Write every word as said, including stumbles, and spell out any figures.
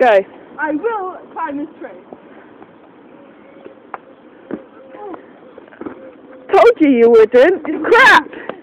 Go. I will climb this tree. Told you you wouldn't. Crap!